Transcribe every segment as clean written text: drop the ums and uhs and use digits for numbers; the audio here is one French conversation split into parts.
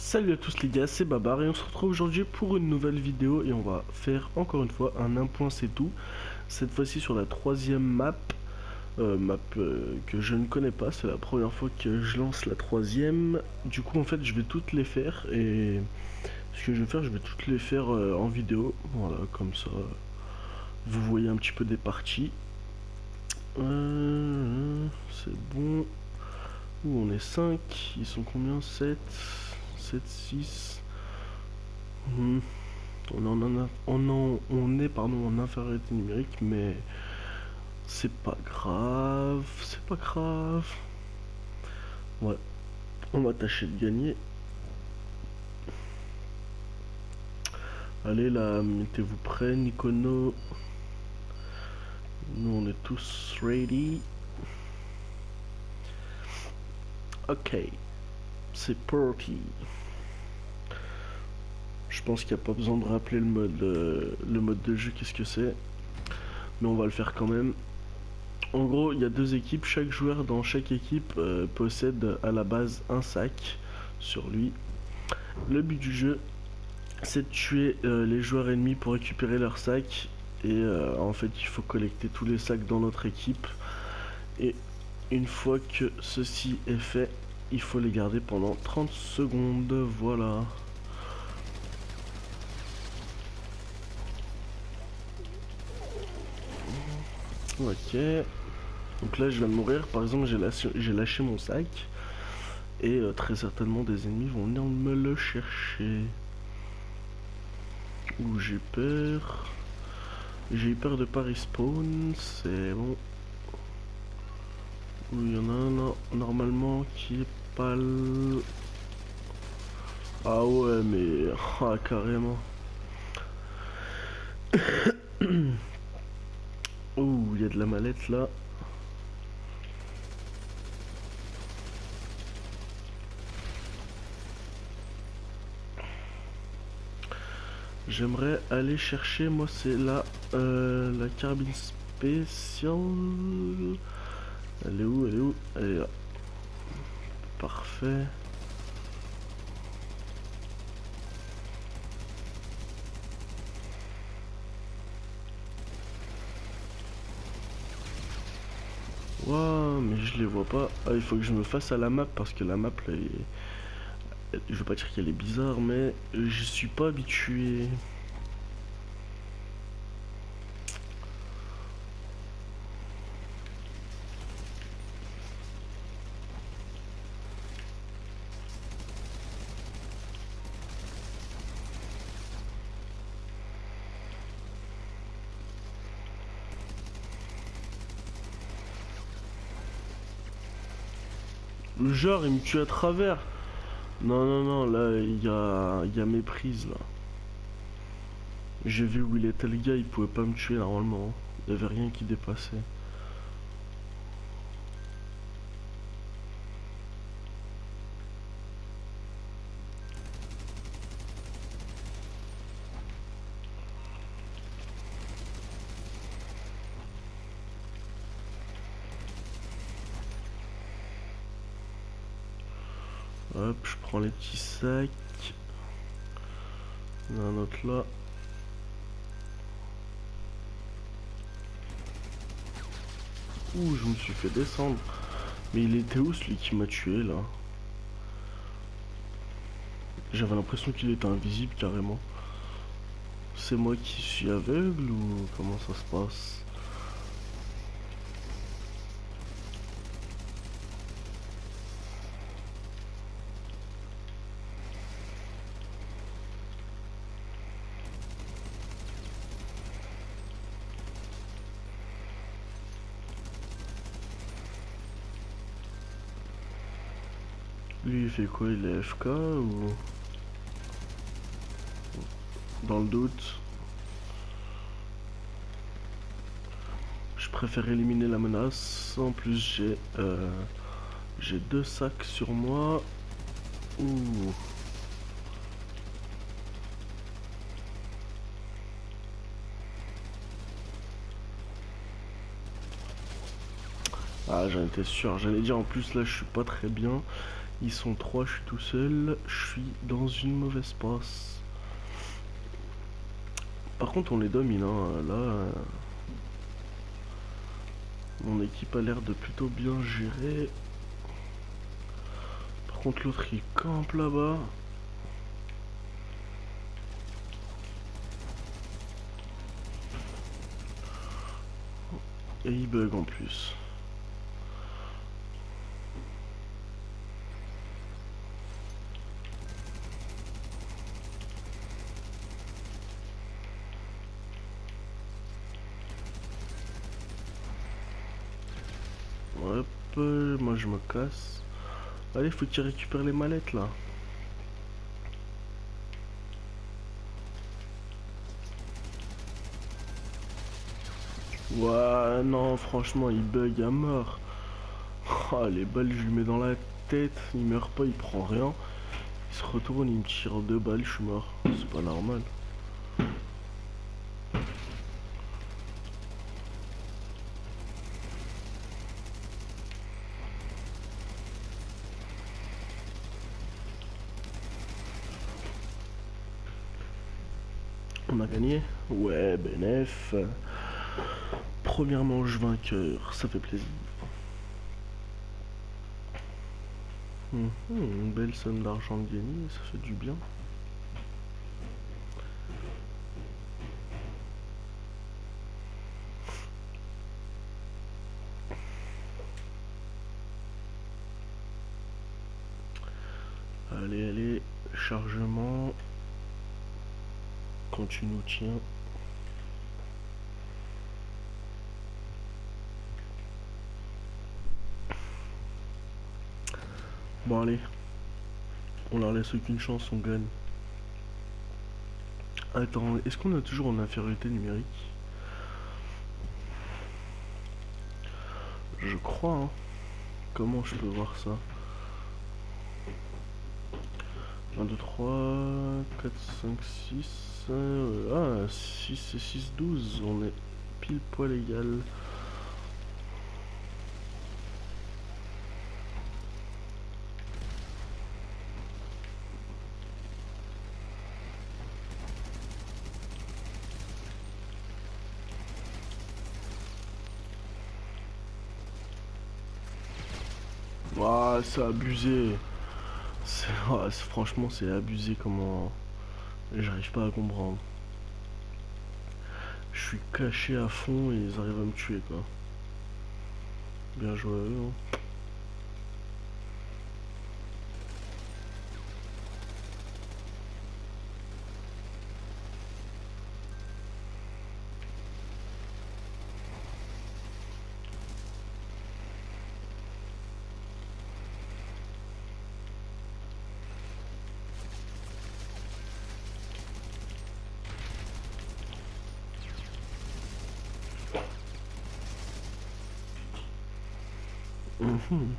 Salut à tous les gars, c'est Babar et on se retrouve aujourd'hui pour une nouvelle vidéo et on va faire encore une fois un point c'est tout. Cette fois-ci sur la troisième map que je ne connais pas, c'est la première fois que je lance la troisième. Du coup en fait je vais toutes les faire et ce que je vais faire, je vais toutes les faire en vidéo. Voilà, comme ça vous voyez un petit peu des parties. C'est bon. Où on est 5, ils sont combien? 7, 6. On est en infériorité numérique, mais c'est pas grave, c'est pas grave. Ouais, on va tâcher de gagner. Allez là, mettez-vous prêts, Nikono. Nous on est tous ready. Ok, c'est parti. Je pense qu'il n'y a pas besoin de rappeler le mode de jeu, qu'est-ce que c'est. Mais on va le faire quand même. En gros, il y a deux équipes. Chaque joueur dans chaque équipe possède à la base un sac sur lui. Le but du jeu, c'est de tuer les joueurs ennemis pour récupérer leur sac. Et en fait, il faut collecter tous les sacs dans notre équipe. Et une fois que ceci est fait, il faut les garder pendant 30 secondes. Voilà. Ok. Donc là je viens de mourir, par exemple j'ai lâché mon sac. Et très certainement des ennemis vont venir me le chercher. Ouh, j'ai peur. J'ai eu peur de pas respawn, c'est bon. Ouh, il y en a un normalement qui est pas le... Ah ouais mais... Ah carrément. Ouh, il y a de la mallette là. J'aimerais aller chercher, moi c'est la carabine spéciale. Elle est où? Elle est où? Elle est là. Parfait. Waouh, mais je les vois pas. Ah, il faut que je me fasse à la map parce que la map là, je veux pas dire qu'elle est bizarre, mais je suis pas habitué. Le genre, il me tue à travers. Non, non, non, là, il y a méprise, là. J'ai vu où il était, le gars, il pouvait pas me tuer, normalement. Il y avait rien qui dépassait. Hop, je prends les petits sacs. Il y en a un autre là. Ouh, je me suis fait descendre. Mais il était où celui qui m'a tué là? J'avais l'impression qu'il était invisible carrément. C'est moi qui suis aveugle ou comment ça se passe? Lui il fait quoi? Il est FK ou... Dans le doute. Je préfère éliminer la menace. En plus j'ai deux sacs sur moi. Ouh. Ah, j'en étais sûr. J'allais dire en plus là je suis pas très bien. Ils sont trois, je suis tout seul. Je suis dans une mauvaise passe. Par contre, on les domine, hein. Là, mon équipe a l'air de plutôt bien gérer. Par contre, l'autre il campe là-bas. Et il bug en plus. Hop, moi je me casse. Allez, faut qu'il récupère les mallettes là. Ouais, non, franchement, il bug à mort. Oh, les balles, je lui mets dans la tête. Il meurt pas, il prend rien. Il se retourne, il me tire deux balles, je suis mort. C'est pas normal. On a gagné? Ouais, BNF. Première manche vainqueur, ça fait plaisir. Une belle somme d'argent de gagner, ça fait du bien. Allez, allez, chargement. Quand tu nous tiens. Bon allez, on leur laisse aucune chance, on gagne. Attends, est-ce qu'on est toujours en infériorité numérique? Je crois, hein. Comment je peux voir ça? 1, 2, 3, 4, 5, 6... ah, 6 et 6, 12. On est pile poil égal. Ah, c'est abusé. Franchement, c'est abusé comment... J'arrive pas à comprendre. Je suis caché à fond et ils arrivent à me tuer, quoi. Bien joué à eux, hein. Mhm.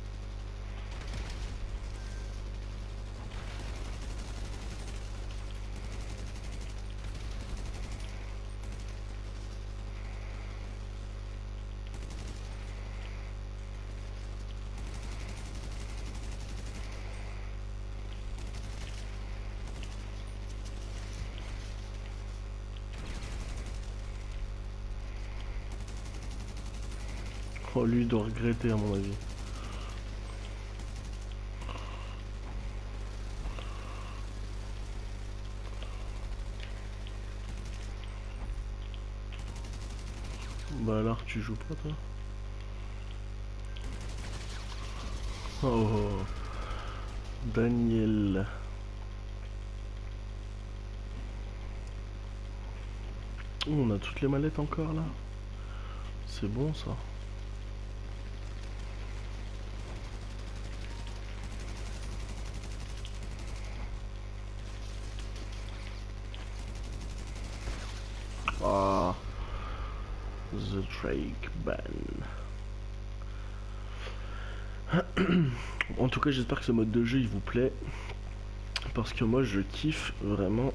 Oh, lui il doit regretter à mon avis. Bah alors tu joues pas toi? Oh, Daniel. Oh, on a toutes les mallettes encore là. C'est bon ça. Ah, The Drake Ban. En tout cas, j'espère que ce mode de jeu il vous plaît. Parce que moi je kiffe vraiment.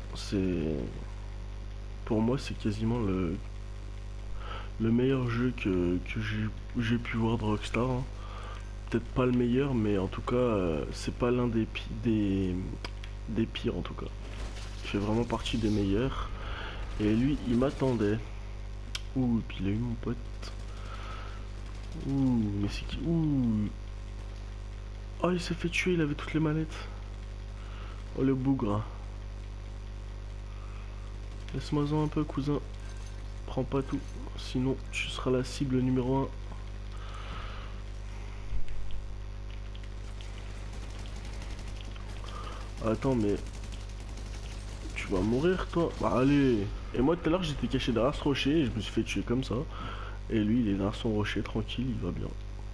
Pour moi, c'est quasiment le meilleur jeu que j'ai pu voir de Rockstar, hein. peut-être pas le meilleur, mais en tout cas, c'est pas l'un des pires en tout cas. Il fait vraiment partie des meilleurs. Et lui, il m'attendait. Ouh, et puis il a eu mon pote. Ouh, mais c'est qui? Ouh. Oh, il s'est fait tuer, il avait toutes les mallettes. Oh, le bougre. Laisse-moi-en un peu, cousin. Prends pas tout, sinon tu seras la cible numéro 1. Attends, mais tu vas mourir, toi. Bah, allez. Et moi, tout à l'heure, j'étais caché derrière ce rocher et je me suis fait tuer comme ça. Et lui, il est derrière son rocher, tranquille, il va bien.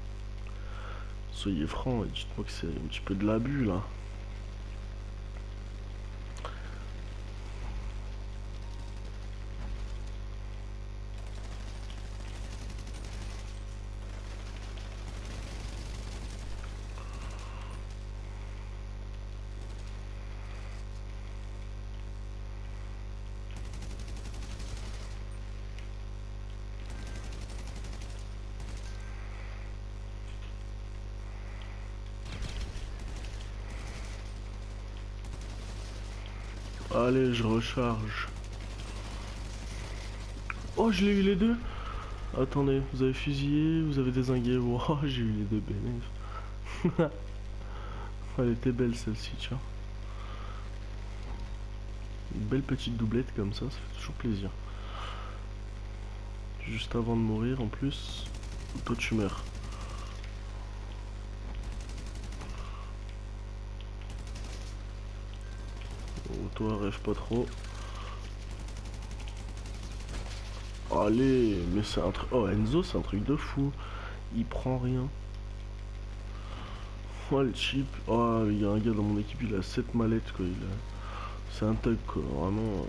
Soyez francs, et dites-moi que c'est un petit peu de l'abus, là. Allez, je recharge. Oh, je l'ai eu les deux. Attendez, vous avez fusillé, vous avez dézingué. Oh, j'ai eu les deux bénéfices. Elle était belle celle-ci, tiens. Une belle petite doublette comme ça fait toujours plaisir. Juste avant de mourir en plus, toi tu meurs. Oh, toi rêve pas trop. Allez, mais c'est un truc... Oh, Enzo, c'est un truc de fou. Il prend rien. Oh, le chip. Oh, il y a un gars dans mon équipe, il a 7 mallettes, quoi. C'est un thug, quoi. Vraiment...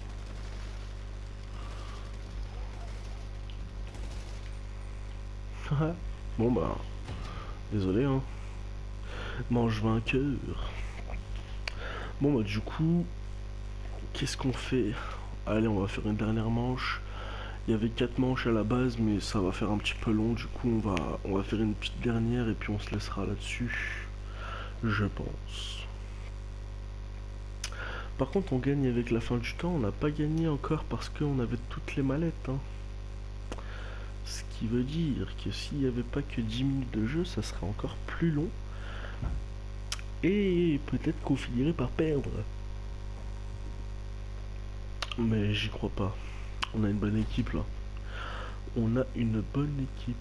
Bon, bah... Désolé, hein. Mange vainqueur. Bon, bah, du coup... Qu'est-ce qu'on fait? Allez, on va faire une dernière manche. Il y avait 4 manches à la base, mais ça va faire un petit peu long. Du coup, on va faire une petite dernière et puis on se laissera là-dessus. Je pense. Par contre, on gagne avec la fin du temps. On n'a pas gagné encore parce qu'on avait toutes les mallettes. Hein. Ce qui veut dire que s'il n'y avait pas que 10 minutes de jeu, ça serait encore plus long. Et peut-être qu'on finirait par perdre. Mais j'y crois pas. On a une bonne équipe là. On a une bonne équipe.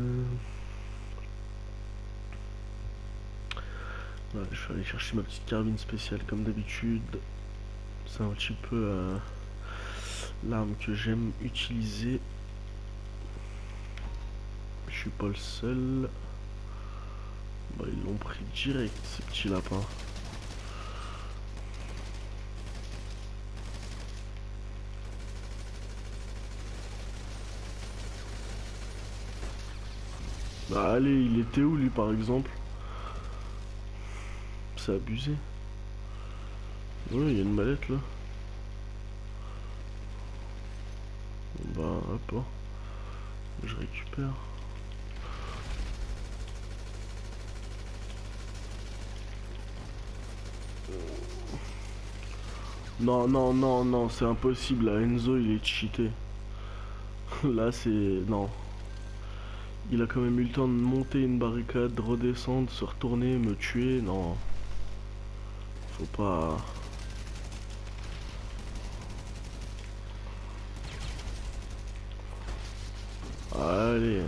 Ouais, je vais aller chercher ma petite carabine spéciale comme d'habitude. C'est un petit peu l'arme que j'aime utiliser. Je suis pas le seul. Bah, ils l'ont pris direct ces petits lapins. Bah allez, il était où lui par exemple? C'est abusé. Ouais, il y a une mallette là. Bah hop, hein. Je récupère. Non, non, non, non, c'est impossible. Là. Enzo, il est cheaté. Là, c'est... Non. Il a quand même eu le temps de monter une barricade, de redescendre, se retourner, me tuer. Non. Faut pas... Allez.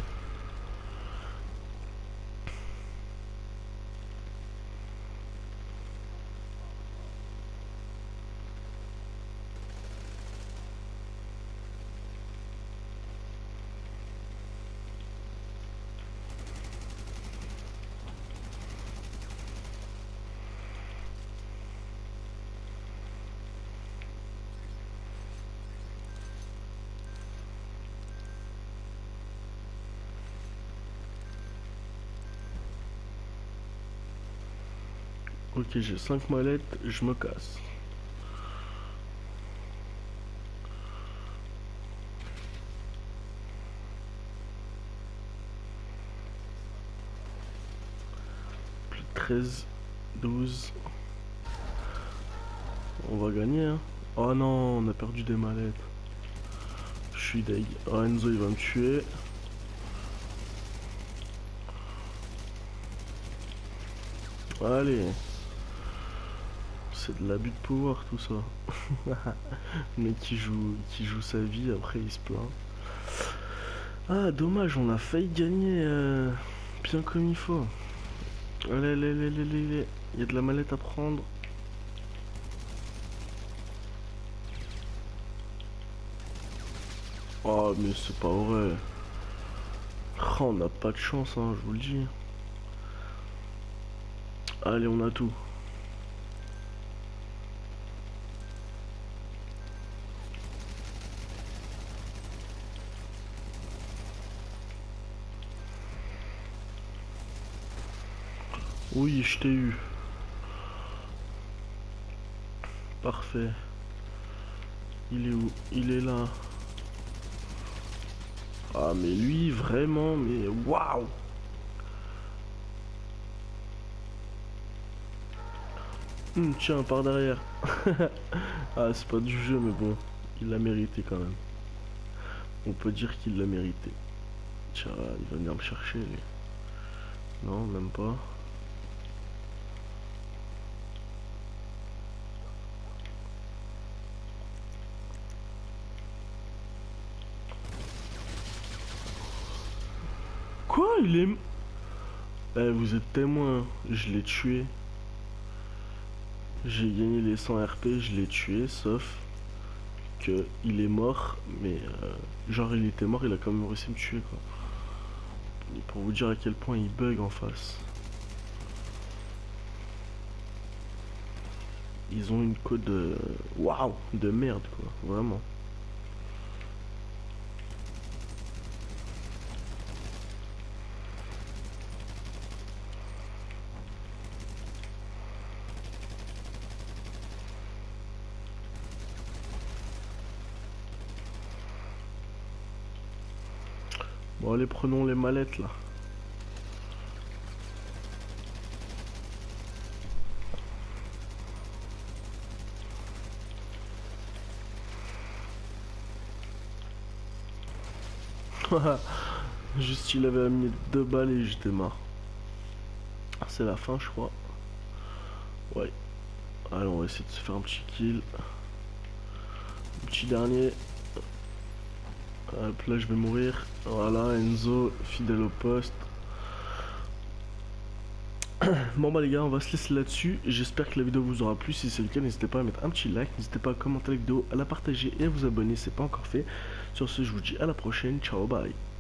Ok, j'ai 5 mallettes, je me casse. 13, 12. On va gagner, hein. Oh non, on a perdu des mallettes. Je suis deg. Oh, Enzo, il va me tuer. Allez. C'est de l'abus de pouvoir, tout ça. Le mec qui joue sa vie, après il se plaint. Ah, dommage, on a failli gagner bien comme il faut. Allez, allez, allez, allez, allez. Il y a de la mallette à prendre. Oh, mais c'est pas vrai. Oh, on n'a pas de chance, hein, je vous le dis. Allez, on a tout. Oui, je t'ai eu. Parfait. Il est où? Il est là. Ah, mais lui, vraiment, mais waouh! Tiens, par derrière. Ah, c'est pas du jeu, mais bon, il l'a mérité quand même. On peut dire qu'il l'a mérité. Tiens, il va venir me chercher, lui. Non, même pas. Quoi? Il est... Eh, vous êtes témoin, je l'ai tué. J'ai gagné les 100 RP, je l'ai tué, sauf que il est mort, mais genre il était mort, il a quand même réussi à me tuer, quoi. Pour vous dire à quel point il bug en face. Ils ont une code waouh, de merde, quoi, vraiment. Bon, allez, prenons les mallettes là. Juste, il avait mis 2 balles et j'étais mort. C'est la fin, je crois. Ouais. Allez, on va essayer de se faire un petit kill. Un petit dernier. Hop, là, je vais mourir. Voilà, Enzo, fidèle au poste. Bon bah les gars, on va se laisser là-dessus. J'espère que la vidéo vous aura plu. Si c'est le cas, n'hésitez pas à mettre un petit like, n'hésitez pas à commenter la vidéo, à la partager et à vous abonner si ce n'est pas encore fait. Sur ce, je vous dis à la prochaine. Ciao, bye.